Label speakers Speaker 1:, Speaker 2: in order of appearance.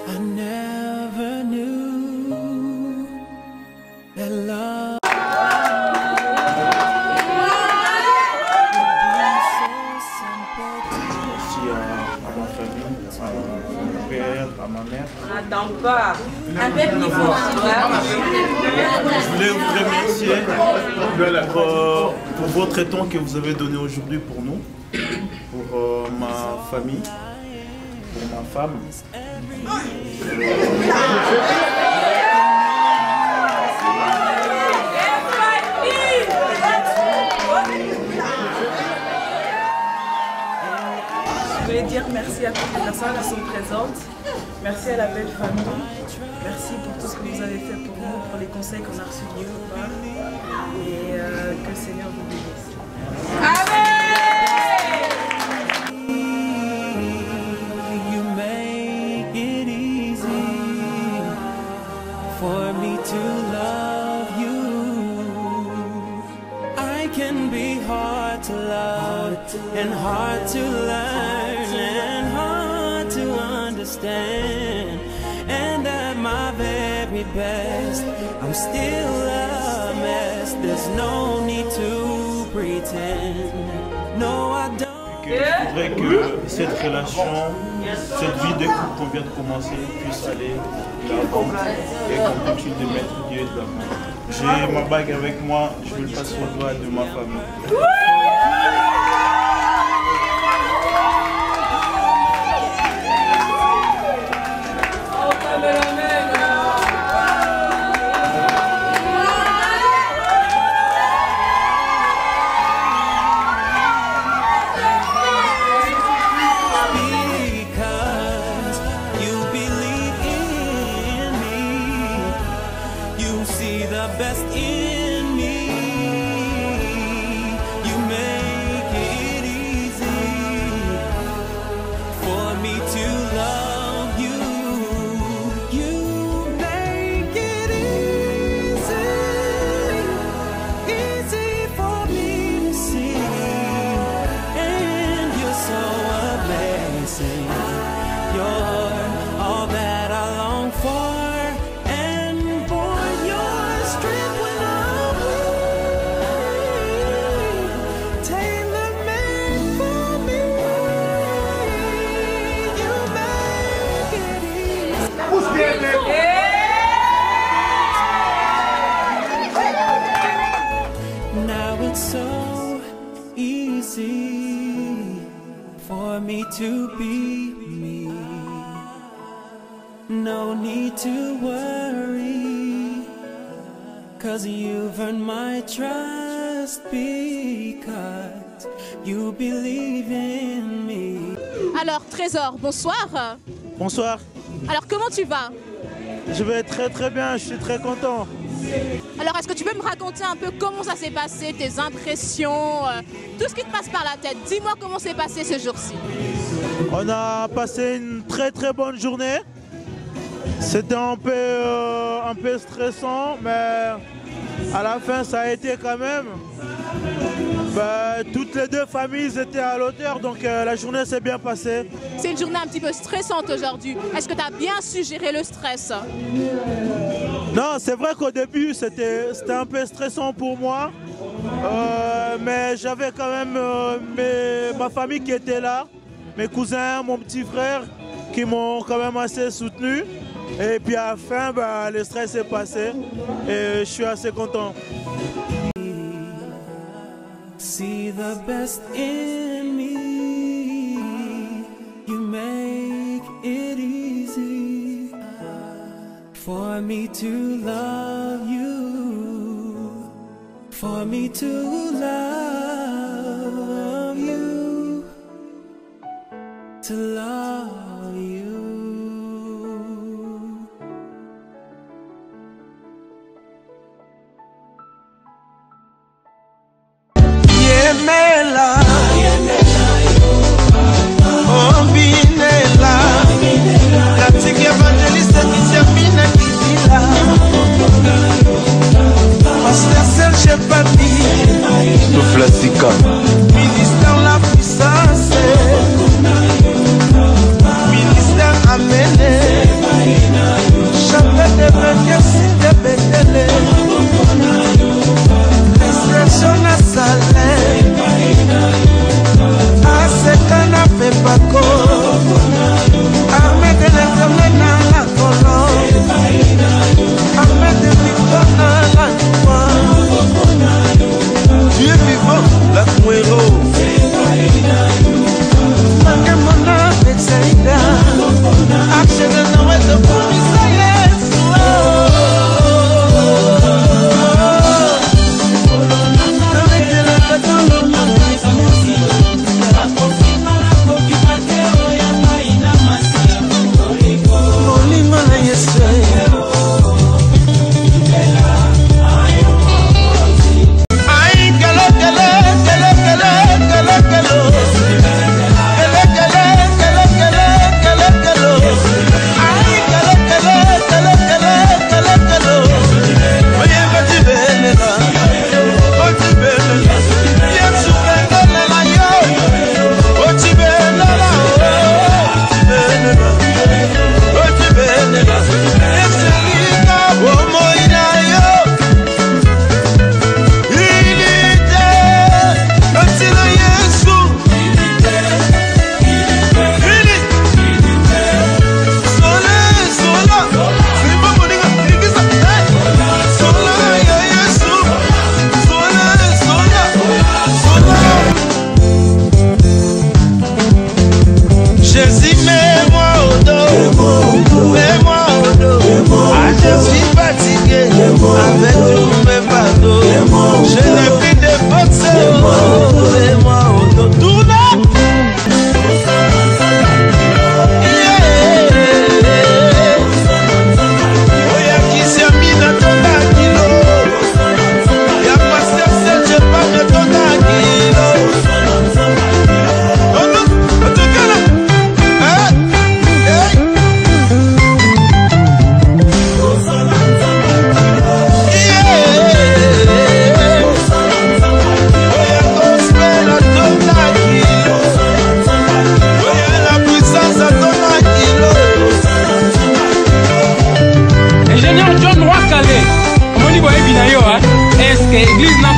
Speaker 1: I never knew that love
Speaker 2: à ma mère.
Speaker 1: Je voulais vous remercier pour votre temps que vous avez donné aujourd'hui pour nous, pour ma famille, pour ma femme.
Speaker 3: Je voulais dire merci à toutes les personnes qui sont présentes. Merci à la belle famille. Merci pour tout ce que vous avez fait pour nous, pour les conseils qu'on a reçus de Dieu. Et que le Seigneur vous bénisse. Amen.
Speaker 1: You make it easy for me to love you. I can be hard to love and hard to learn and hard to understand, and at my very best I'm still a mess. There's no need to pretend. No, I don't. Il faudrait que cette relation, cette vie de couple qu'on vient de commencer puisse aller de l'avant et qu'on continue de mettre Dieu de l'avant. J'ai ma bague avec moi, je vais le passer au doigt de ma famille. See the best in me. You make it easy for me to love you. You make it easy for me to see, and you're so amazing. You're all that I long for. Now it's so easy for me to be me. No need to worry, 'cause you've earned my trust because you believe in me.
Speaker 4: Alors Trésor, bonsoir.
Speaker 1: Bonsoir.
Speaker 4: Alors comment tu vas?
Speaker 1: Je vais très bien, je suis très content.
Speaker 4: Alors est-ce que tu peux me raconter un peu comment ça s'est passé, tes impressions, tout ce qui te passe par la tête? Dis-moi comment s'est passé ce jour-ci.
Speaker 1: On a passé une très bonne journée. C'était un peu stressant, mais à la fin ça a été quand même. Toutes les deux familles étaient à l'auteur, donc la journée s'est bien passée.
Speaker 4: C'est une journée un petit peu stressante aujourd'hui. Est-ce que tu as bien su gérer le stress?
Speaker 1: Non, c'est vrai qu'au début c'était un peu stressant pour moi, mais j'avais quand même ma famille qui était là, mes cousins, mon petit frère qui m'ont quand même assez soutenu. Et puis à la fin, le stress est passé et je suis assez content. See the best in me. You make it easy for me to love you. For me to love you. To love you.
Speaker 5: Yemela, oh binela, katika evangeliste Kisermina Kidila, Pasteur Serge Papi, tout plastique.
Speaker 6: l'église n'a